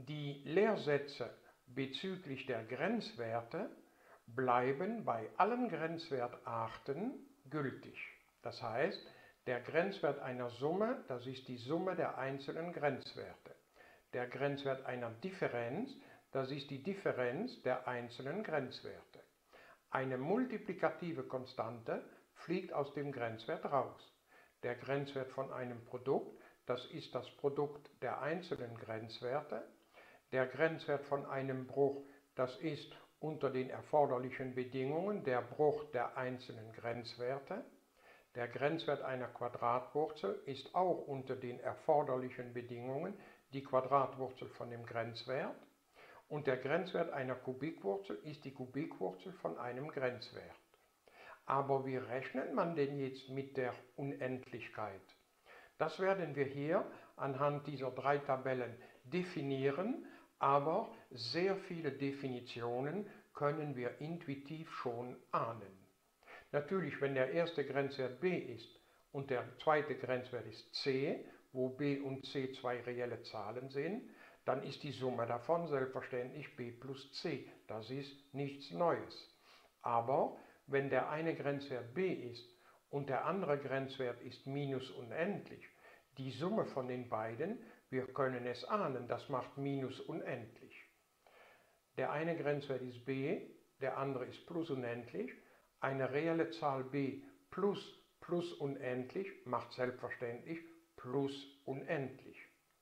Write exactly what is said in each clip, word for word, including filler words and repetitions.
Die Lehrsätze bezüglich der Grenzwerte bleiben bei allen Grenzwertarten gültig. Das heißt, der Grenzwert einer Summe, das ist die Summe der einzelnen Grenzwerte. Der Grenzwert einer Differenz, das ist die Differenz der einzelnen Grenzwerte. Eine multiplikative Konstante fliegt aus dem Grenzwert raus. Der Grenzwert von einem Produkt, das ist das Produkt der einzelnen Grenzwerte. Der Grenzwert von einem Bruch, das ist unter den erforderlichen Bedingungen der Bruch der einzelnen Grenzwerte. Der Grenzwert einer Quadratwurzel ist auch unter den erforderlichen Bedingungen die Quadratwurzel von dem Grenzwert. Und der Grenzwert einer Kubikwurzel ist die Kubikwurzel von einem Grenzwert. Aber wie rechnet man denn jetzt mit der Unendlichkeit? Das werden wir hier anhand dieser drei Tabellen definieren, aber sehr viele Definitionen können wir intuitiv schon ahnen. Natürlich, wenn der erste Grenzwert b ist und der zweite Grenzwert ist c, wo b und c zwei reelle Zahlen sind, dann ist die Summe davon selbstverständlich b plus c. Das ist nichts Neues. Aber wenn der eine Grenzwert b ist und der andere Grenzwert ist minus unendlich, die Summe von den beiden, wir können es ahnen, das macht minus unendlich. Der eine Grenzwert ist b, der andere ist plus unendlich. Eine reelle Zahl b plus plus unendlich macht selbstverständlich plus unendlich.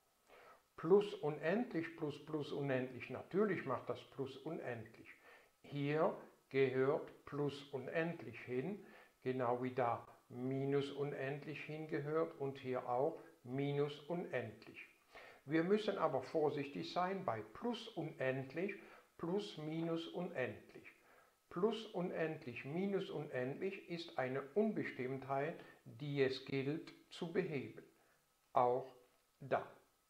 Plus unendlich plus plus unendlich, natürlich macht das plus unendlich. Hier gehört plus unendlich hin, genau wie da minus unendlich hingehört und hier auch minus unendlich. Wir müssen aber vorsichtig sein bei plus unendlich plus minus unendlich. Plus unendlich minus unendlich ist eine Unbestimmtheit, die es gilt zu beheben. Auch da.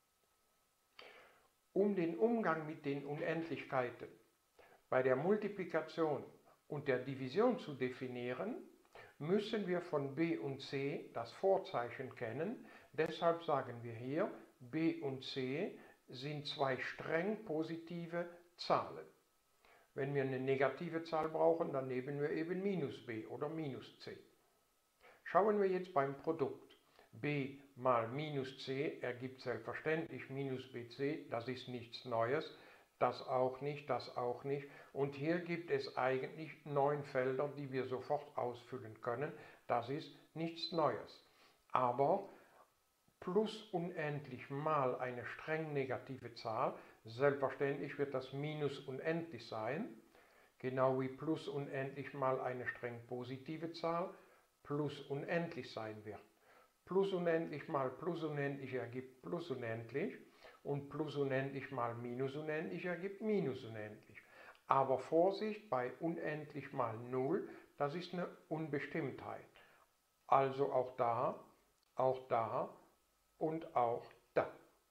Um den Umgang mit den Unendlichkeiten bei der Multiplikation und der Division zu definieren, müssen wir von b und c das Vorzeichen kennen. Deshalb sagen wir hier, b und c sind zwei streng positive Zahlen. Wenn wir eine negative Zahl brauchen, dann nehmen wir eben minus b oder minus c. Schauen wir jetzt beim Produkt. b mal minus c ergibt selbstverständlich minus bc, das ist nichts Neues, das auch nicht, das auch nicht. Und hier gibt es eigentlich neun Felder, die wir sofort ausfüllen können, das ist nichts Neues. Aber plus unendlich mal eine streng negative Zahl, selbstverständlich wird das minus unendlich sein, genau wie plus unendlich mal eine streng positive Zahl plus unendlich sein wird. Plus unendlich mal plus unendlich ergibt plus unendlich und plus unendlich mal minus unendlich ergibt minus unendlich. Aber Vorsicht, bei unendlich mal null, das ist eine Unbestimmtheit. Also auch da, auch da und auch da.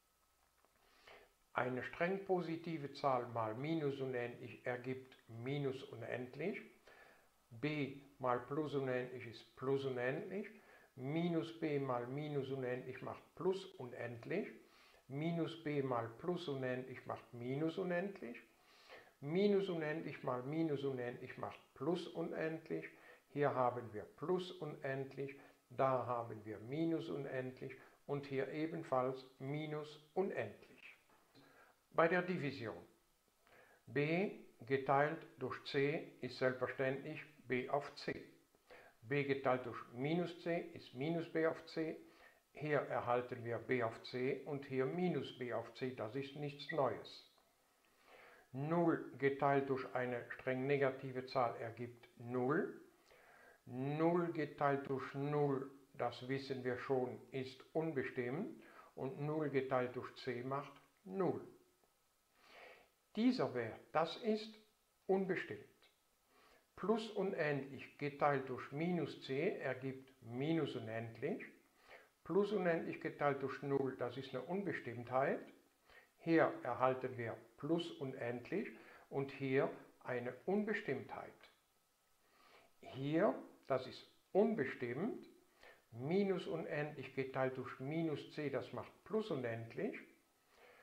Eine streng positive Zahl mal minus unendlich ergibt minus unendlich. b mal plus unendlich ist plus unendlich. Minus b mal minus unendlich macht plus unendlich. Minus b mal plus unendlich macht minus unendlich. Minus unendlich mal minus unendlich macht plus unendlich. Hier haben wir plus unendlich, da haben wir minus unendlich und hier ebenfalls minus unendlich. Bei der Division. b geteilt durch c ist selbstverständlich b auf c. b geteilt durch minus c ist minus b auf c. Hier erhalten wir b auf c und hier minus b auf c, das ist nichts Neues. null geteilt durch eine streng negative Zahl ergibt null. null geteilt durch null, das wissen wir schon, ist unbestimmt und null geteilt durch c macht null. Dieser Wert, das ist unbestimmt. Plus unendlich geteilt durch minus c ergibt minus unendlich. Plus unendlich geteilt durch null, das ist eine Unbestimmtheit. Hier erhalten wir plus unendlich und hier eine Unbestimmtheit. Hier, das ist unbestimmt. Minus unendlich geteilt durch minus c, das macht plus unendlich.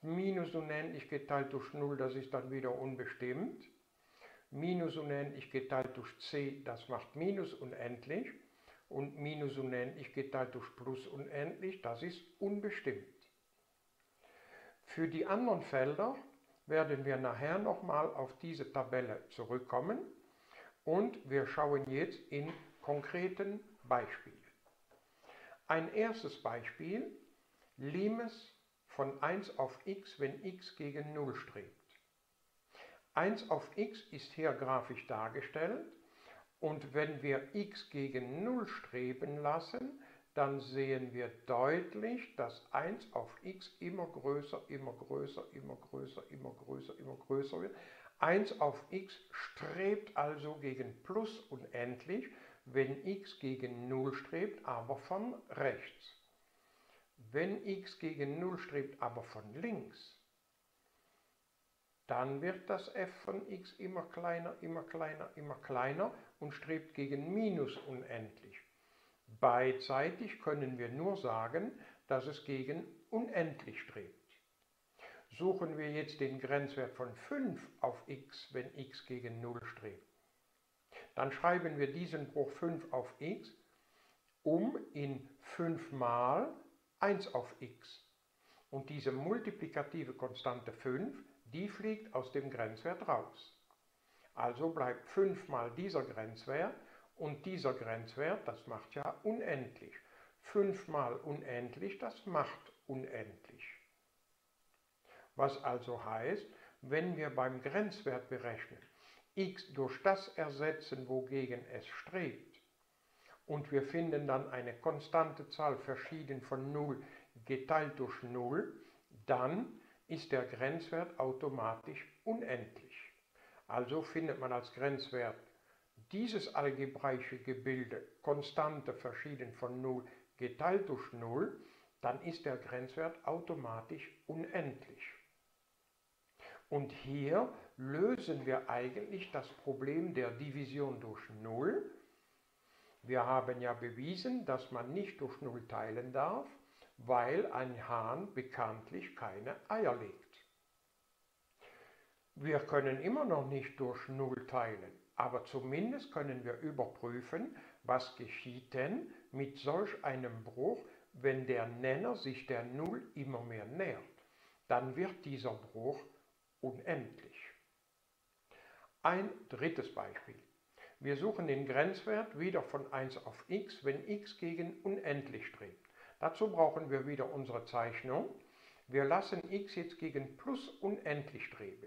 Minus unendlich geteilt durch null, das ist dann wieder unbestimmt. Minus unendlich geteilt durch c, das macht minus unendlich. Und minus unendlich geteilt durch plus unendlich, das ist unbestimmt. Für die anderen Felder werden wir nachher nochmal auf diese Tabelle zurückkommen und wir schauen jetzt in konkreten Beispielen. Ein erstes Beispiel, Limes von eins auf x, wenn x gegen null strebt. eins auf x ist hier grafisch dargestellt und wenn wir x gegen null streben lassen, dann sehen wir deutlich, dass eins auf x immer größer, immer größer, immer größer, immer größer, immer größer wird. eins auf x strebt also gegen plus unendlich, wenn x gegen null strebt, aber von rechts. Wenn x gegen null strebt, aber von links, dann wird das f von x immer kleiner, immer kleiner, immer kleiner und strebt gegen minus unendlich. Beidseitig können wir nur sagen, dass es gegen unendlich strebt. Suchen wir jetzt den Grenzwert von fünf auf x, wenn x gegen null strebt. Dann schreiben wir diesen Bruch fünf auf x um in fünf mal eins auf x. Und diese multiplikative Konstante fünf, die fliegt aus dem Grenzwert raus. Also bleibt fünf mal dieser Grenzwert und dieser Grenzwert, das macht ja unendlich. fünf mal unendlich, das macht unendlich. Was also heißt, wenn wir beim Grenzwert berechnen, x durch das ersetzen, wogegen es strebt, und wir finden dann eine konstante Zahl verschieden von null geteilt durch null, dann ist der Grenzwert automatisch unendlich. Also findet man als Grenzwert dieses algebraische Gebilde Konstante verschieden von null geteilt durch null, dann ist der Grenzwert automatisch unendlich. Und hier lösen wir eigentlich das Problem der Division durch null. Wir haben ja bewiesen, dass man nicht durch null teilen darf, weil ein Hahn bekanntlich keine Eier legt. Wir können immer noch nicht durch null teilen, aber zumindest können wir überprüfen, was geschieht denn mit solch einem Bruch, wenn der Nenner sich der null immer mehr nähert. Dann wird dieser Bruch unendlich. Ein drittes Beispiel. Wir suchen den Grenzwert wieder von eins auf x, wenn x gegen unendlich strebt. Dazu brauchen wir wieder unsere Zeichnung. Wir lassen x jetzt gegen plus unendlich streben.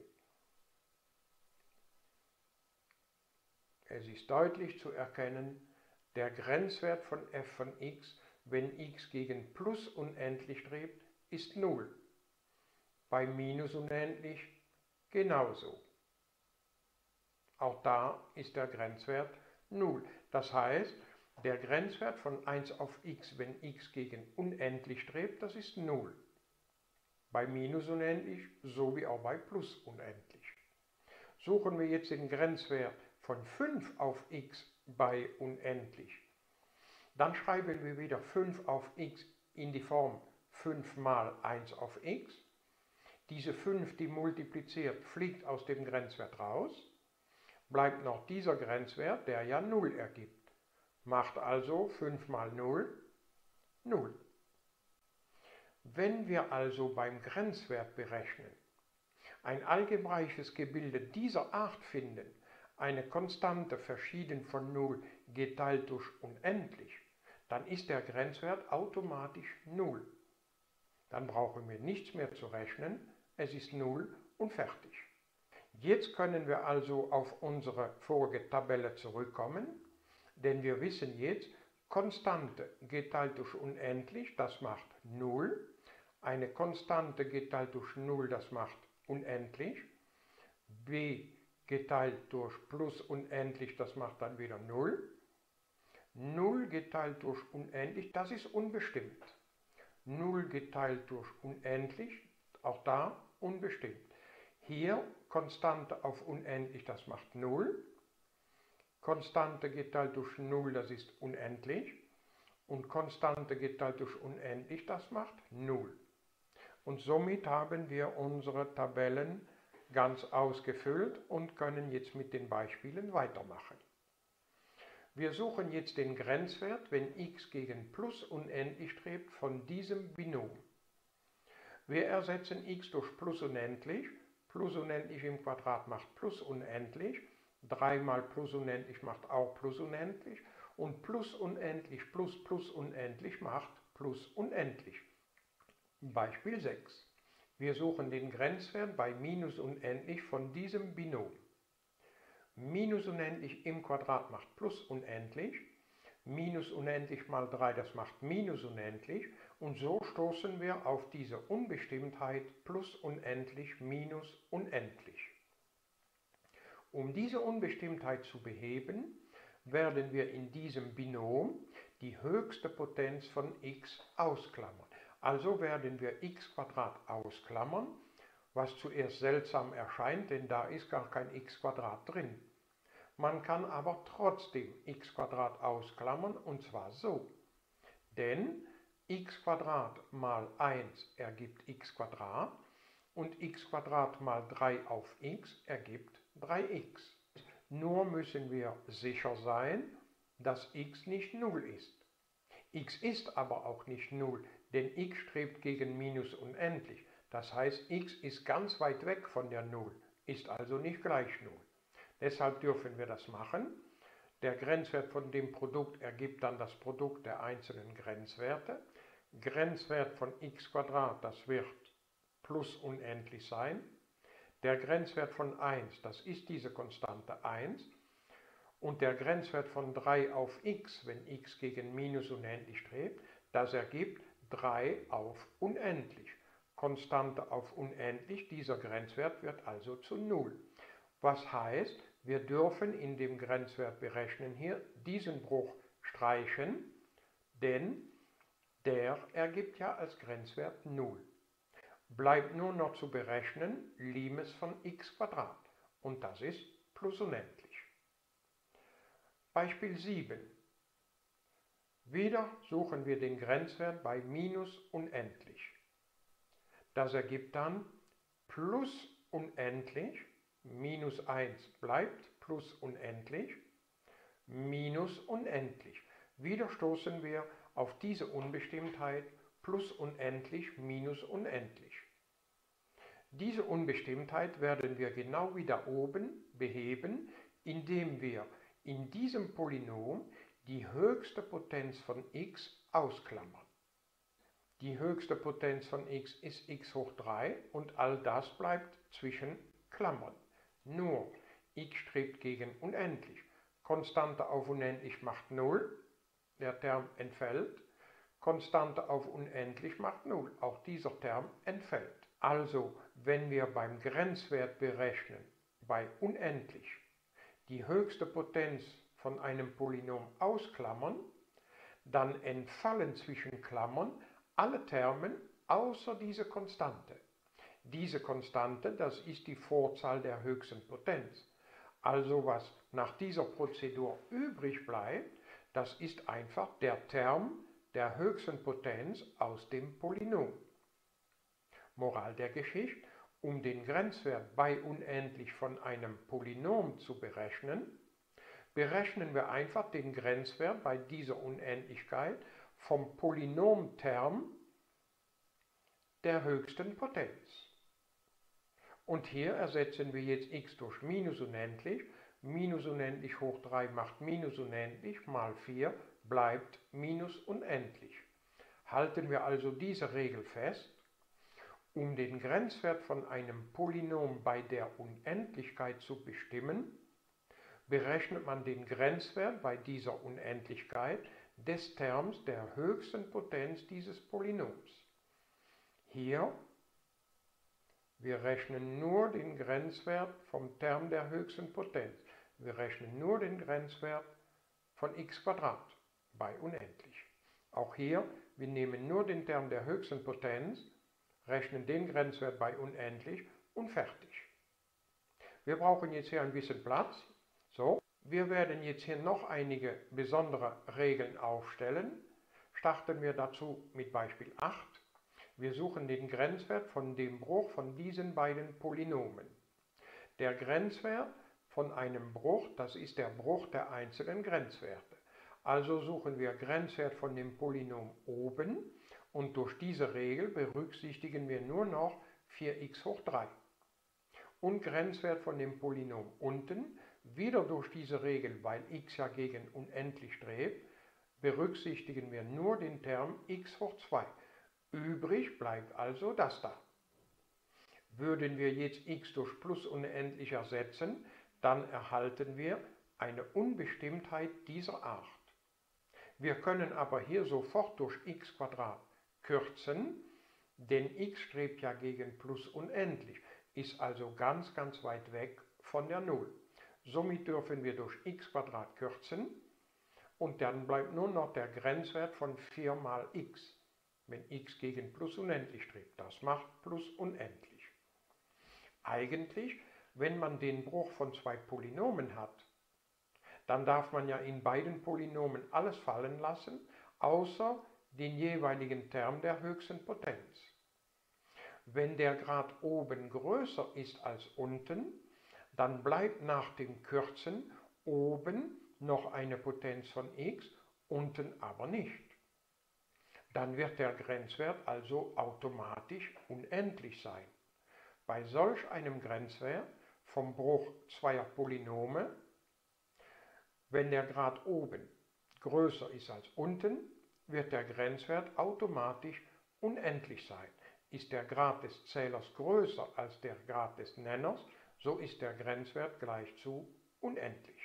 Es ist deutlich zu erkennen, der Grenzwert von f von x, wenn x gegen plus unendlich strebt, ist null. Bei minus unendlich genauso. Auch da ist der Grenzwert null. Das heißt, der Grenzwert von eins auf x, wenn x gegen unendlich strebt, das ist null. Bei minus unendlich sowie auch bei plus unendlich. Suchen wir jetzt den Grenzwert von fünf auf x bei unendlich. Dann schreiben wir wieder fünf auf x in die Form fünf mal eins auf x. Diese fünf, die multipliziert, fliegt aus dem Grenzwert raus. Bleibt noch dieser Grenzwert, der ja null ergibt. Macht also fünf mal null, null. Wenn wir also beim Grenzwert berechnen ein algebraisches Gebilde dieser Art finden, eine Konstante verschieden von null geteilt durch unendlich, dann ist der Grenzwert automatisch null. Dann brauchen wir nichts mehr zu rechnen, es ist null und fertig. Jetzt können wir also auf unsere vorige Tabelle zurückkommen, denn wir wissen jetzt, Konstante geteilt durch unendlich, das macht null. Eine Konstante geteilt durch null, das macht unendlich. b geteilt durch plus unendlich, das macht dann wieder null. null geteilt durch unendlich, das ist unbestimmt. null geteilt durch unendlich, auch da unbestimmt. Hier Konstante auf unendlich, das macht null. Konstante geteilt durch null, das ist unendlich. Und Konstante geteilt durch unendlich, das macht null. Und somit haben wir unsere Tabellen ganz ausgefüllt und können jetzt mit den Beispielen weitermachen. Wir suchen jetzt den Grenzwert, wenn x gegen plus unendlich strebt, von diesem Binom. Wir ersetzen x durch plus unendlich. Plus unendlich im Quadrat macht plus unendlich. drei mal plus unendlich macht auch plus unendlich. Und plus unendlich plus plus unendlich macht plus unendlich. Beispiel sechs. Wir suchen den Grenzwert bei minus unendlich von diesem Binom. Minus unendlich im Quadrat macht plus unendlich. Minus unendlich mal drei, das macht minus unendlich. Und so stoßen wir auf diese Unbestimmtheit plus unendlich minus unendlich. Um diese Unbestimmtheit zu beheben, werden wir in diesem Binom die höchste Potenz von x ausklammern. Also werden wir x Quadrat ausklammern, was zuerst seltsam erscheint, denn da ist gar kein x Quadrat drin. Man kann aber trotzdem x Quadrat ausklammern, und zwar so. Denn x Quadrat mal eins ergibt x Quadrat und x Quadrat mal drei auf x ergibt drei x. Nur müssen wir sicher sein, dass x nicht null ist. X ist aber auch nicht null, denn x strebt gegen minus unendlich. Das heißt, x ist ganz weit weg von der null, ist also nicht gleich null. Deshalb dürfen wir das machen. Der Grenzwert von dem Produkt ergibt dann das Produkt der einzelnen Grenzwerte. Grenzwert von x Quadrat, das wird plus unendlich sein. Der Grenzwert von eins, das ist diese Konstante eins. Und der Grenzwert von drei auf x, wenn x gegen minus unendlich strebt, das ergibt drei auf unendlich. Konstante auf unendlich, dieser Grenzwert wird also zu null. Was heißt, wir dürfen in dem Grenzwert berechnen hier diesen Bruch streichen, denn der ergibt ja als Grenzwert null. Bleibt nur noch zu berechnen Limes von x Quadrat und das ist plus unendlich. Beispiel sieben. Wieder suchen wir den Grenzwert bei minus unendlich. Das ergibt dann plus unendlich, minus eins bleibt plus unendlich, minus unendlich. Wieder stoßen wir auf diese Unbestimmtheit plus unendlich minus unendlich. Diese Unbestimmtheit werden wir genau wie da oben beheben, indem wir in diesem Polynom die höchste Potenz von x ausklammern. Die höchste Potenz von x ist x hoch drei und all das bleibt zwischen Klammern. Nur x strebt gegen unendlich. Konstante auf unendlich macht null, der Term entfällt. Konstante auf unendlich macht null, auch dieser Term entfällt. Also, wenn wir beim Grenzwert berechnen, bei unendlich, die höchste Potenz von einem Polynom ausklammern, dann entfallen zwischen Klammern alle Termen außer diese Konstante. Diese Konstante, das ist die Vorzahl der höchsten Potenz. Also was nach dieser Prozedur übrig bleibt, das ist einfach der Term der höchsten Potenz aus dem Polynom. Moral der Geschichte: Um den Grenzwert bei unendlich von einem Polynom zu berechnen, berechnen wir einfach den Grenzwert bei dieser Unendlichkeit vom Polynomterm der höchsten Potenz. Und hier ersetzen wir jetzt x durch minus unendlich. Minus unendlich hoch drei macht minus unendlich, mal vier bleibt minus unendlich. Halten wir also diese Regel fest: Um den Grenzwert von einem Polynom bei der Unendlichkeit zu bestimmen, berechnet man den Grenzwert bei dieser Unendlichkeit des Terms der höchsten Potenz dieses Polynoms. Hier, wir rechnen nur den Grenzwert vom Term der höchsten Potenz. Wir rechnen nur den Grenzwert von x Quadrat bei unendlich. Auch hier, wir nehmen nur den Term der höchsten Potenz, rechnen den Grenzwert bei unendlich und fertig. Wir brauchen jetzt hier ein bisschen Platz. So, wir werden jetzt hier noch einige besondere Regeln aufstellen. Starten wir dazu mit Beispiel acht. Wir suchen den Grenzwert von dem Bruch von diesen beiden Polynomen. Der Grenzwert von einem Bruch, das ist der Bruch der einzelnen Grenzwerte. Also suchen wir Grenzwert von dem Polynom oben und durch diese Regel berücksichtigen wir nur noch vier x hoch drei. Und Grenzwert von dem Polynom unten, wieder durch diese Regel, weil x ja gegen unendlich strebt, berücksichtigen wir nur den Term x hoch zwei. Übrig bleibt also das da. Würden wir jetzt x durch plus unendlich ersetzen, dann erhalten wir eine Unbestimmtheit dieser Art. Wir können aber hier sofort durch x kürzen, denn x strebt ja gegen plus unendlich, ist also ganz, ganz weit weg von der Null. Somit dürfen wir durch x kürzen und dann bleibt nur noch der Grenzwert von vier mal x, wenn x gegen plus unendlich strebt. Das macht plus unendlich. Eigentlich, wenn man den Bruch von zwei Polynomen hat, dann darf man ja in beiden Polynomen alles fallen lassen, außer den jeweiligen Term der höchsten Potenz. Wenn der Grad oben größer ist als unten, dann bleibt nach dem Kürzen oben noch eine Potenz von x, unten aber nicht. Dann wird der Grenzwert also automatisch unendlich sein. Bei solch einem Grenzwert vom Bruch zweier Polynome, wenn der Grad oben größer ist als unten, wird der Grenzwert automatisch unendlich sein. Ist der Grad des Zählers größer als der Grad des Nenners, so ist der Grenzwert gleich zu unendlich.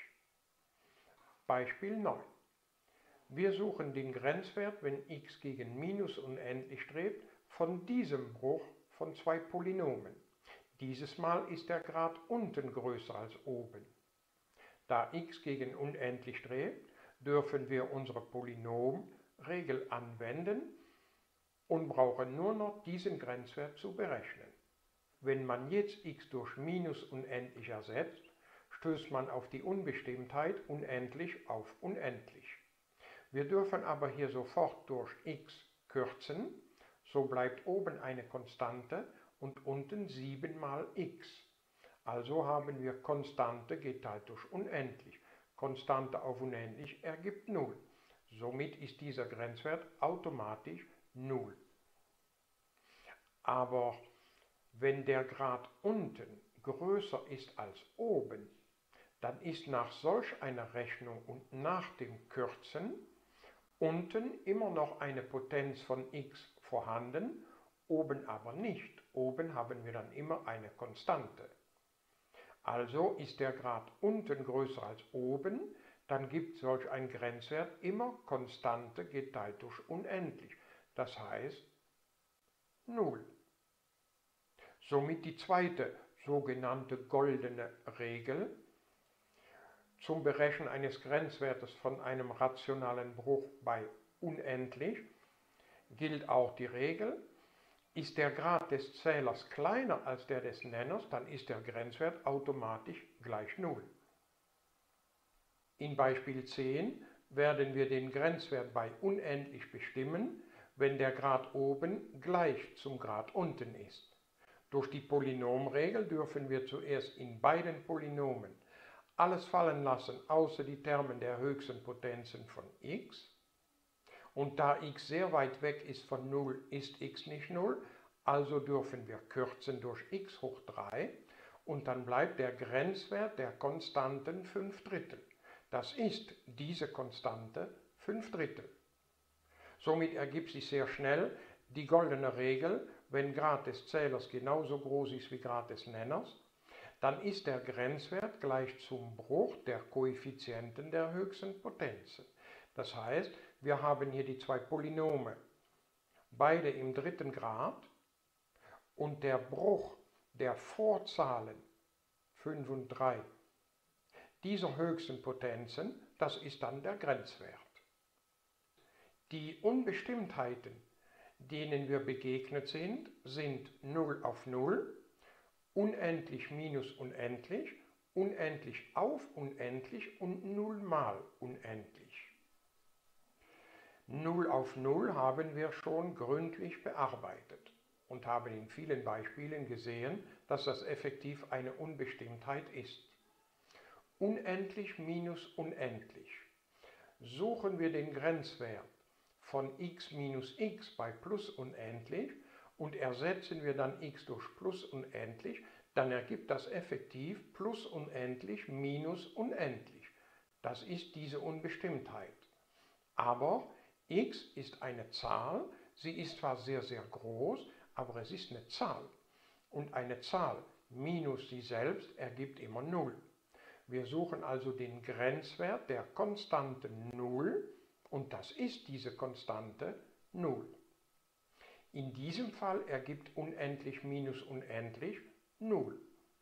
Beispiel neun. Wir suchen den Grenzwert, wenn x gegen minus unendlich strebt, von diesem Bruch von zwei Polynomen. Dieses Mal ist der Grad unten größer als oben. Da x gegen unendlich strebt, dürfen wir unsere Polynomregel anwenden und brauchen nur noch diesen Grenzwert zu berechnen. Wenn man jetzt x durch minus unendlich ersetzt, stößt man auf die Unbestimmtheit unendlich auf unendlich. Wir dürfen aber hier sofort durch x kürzen, so bleibt oben eine Konstante und unten sieben mal x. Also haben wir Konstante geteilt durch unendlich. Konstante auf unendlich ergibt null. Somit ist dieser Grenzwert automatisch null. Aber wenn der Grad unten größer ist als oben, dann ist nach solch einer Rechnung und nach dem Kürzen unten immer noch eine Potenz von x vorhanden, oben aber nicht. Oben haben wir dann immer eine Konstante. Also ist der Grad unten größer als oben, dann gibt solch ein Grenzwert immer Konstante geteilt durch unendlich. Das heißt null. Somit die zweite sogenannte goldene Regel. Zum Berechnen eines Grenzwertes von einem rationalen Bruch bei unendlich gilt auch die Regel: Ist der Grad des Zählers kleiner als der des Nenners, dann ist der Grenzwert automatisch gleich null. In Beispiel zehn werden wir den Grenzwert bei unendlich bestimmen, wenn der Grad oben gleich zum Grad unten ist. Durch die Polynomregel dürfen wir zuerst in beiden Polynomen alles fallen lassen, außer die Termen der höchsten Potenzen von x. Und da x sehr weit weg ist von null, ist x nicht null, also dürfen wir kürzen durch x hoch drei und dann bleibt der Grenzwert der Konstanten fünf Drittel. Das ist diese Konstante fünf Drittel. Somit ergibt sich sehr schnell die goldene Regel: Wenn Grad des Zählers genauso groß ist wie Grad des Nenners, dann ist der Grenzwert gleich zum Bruch der Koeffizienten der höchsten Potenzen. Das heißt, wir haben hier die zwei Polynome, beide im dritten Grad, und der Bruch der Vorzahlen fünf und drei dieser höchsten Potenzen, das ist dann der Grenzwert. Die Unbestimmtheiten, denen wir begegnet sind, sind null auf null, unendlich minus unendlich, unendlich auf unendlich und null mal unendlich. null auf null haben wir schon gründlich bearbeitet und haben in vielen Beispielen gesehen, dass das effektiv eine Unbestimmtheit ist. Unendlich minus unendlich. Suchen wir den Grenzwert von x minus x bei plus unendlich und ersetzen wir dann x durch plus unendlich, dann ergibt das effektiv plus unendlich minus unendlich. Das ist diese Unbestimmtheit. Aber x ist eine Zahl, sie ist zwar sehr, sehr groß, aber es ist eine Zahl. Und eine Zahl minus sie selbst ergibt immer null. Wir suchen also den Grenzwert der Konstante null und das ist diese Konstante null. In diesem Fall ergibt unendlich minus unendlich null.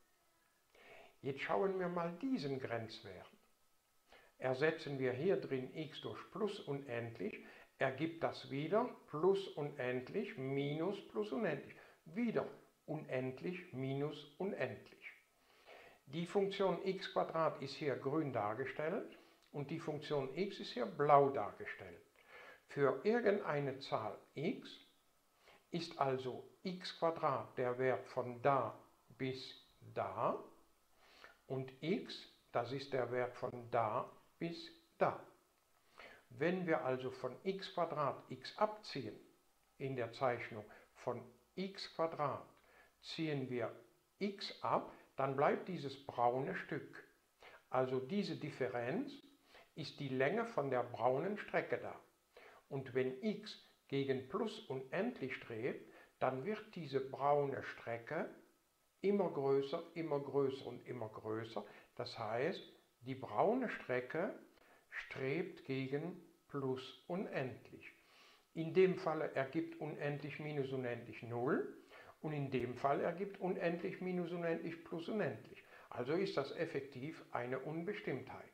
Jetzt schauen wir mal diesen Grenzwert. Ersetzen wir hier drin x durch plus unendlich, ergibt das wieder plus unendlich minus plus unendlich. Wieder unendlich minus unendlich. Die Funktion x Quadrat ist hier grün dargestellt und die Funktion x ist hier blau dargestellt. Für irgendeine Zahl x ist also x Quadrat der Wert von da bis da und x, das ist der Wert von da bis da. Wenn wir also von x Quadrat x abziehen, in der Zeichnung von x Quadrat ziehen wir x ab, dann bleibt dieses braune Stück. Also diese Differenz ist die Länge von der braunen Strecke da. Und wenn x gegen plus unendlich strebt, dann wird diese braune Strecke immer größer, immer größer und immer größer. Das heißt, die braune Strecke strebt gegen plus unendlich. In dem Falle ergibt unendlich minus unendlich null. Und in dem Fall ergibt unendlich minus unendlich plus unendlich. Also ist das effektiv eine Unbestimmtheit.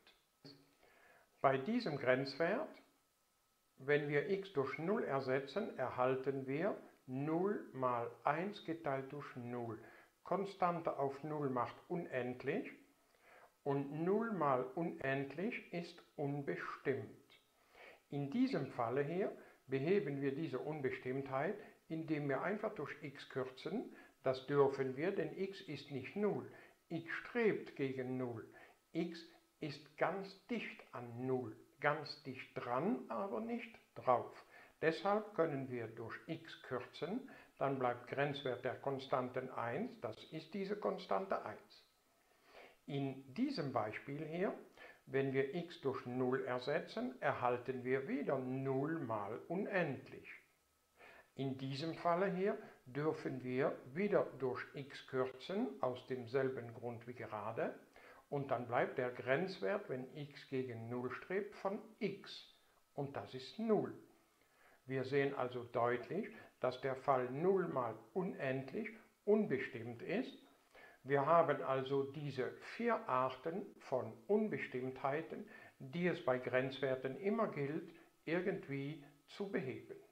Bei diesem Grenzwert, wenn wir x durch null ersetzen, erhalten wir null mal eins geteilt durch null. Konstante auf null macht unendlich und null mal unendlich ist unbestimmt. In diesem Falle hier beheben wir diese Unbestimmtheit, indem wir einfach durch x kürzen. Das dürfen wir, denn x ist nicht null. X strebt gegen null. X ist ganz dicht an null. Ganz dicht dran, aber nicht drauf. Deshalb können wir durch x kürzen. Dann bleibt Grenzwert der Konstanten eins. Das ist diese Konstante eins. In diesem Beispiel hier, wenn wir x durch null ersetzen, erhalten wir wieder null mal unendlich. In diesem Falle hier dürfen wir wieder durch x kürzen, aus demselben Grund wie gerade, und dann bleibt der Grenzwert, wenn x gegen null strebt, von x, und das ist null. Wir sehen also deutlich, dass der Fall null mal unendlich unbestimmt ist. Wir haben also diese vier Arten von Unbestimmtheiten, die es bei Grenzwerten immer gilt, irgendwie zu beheben.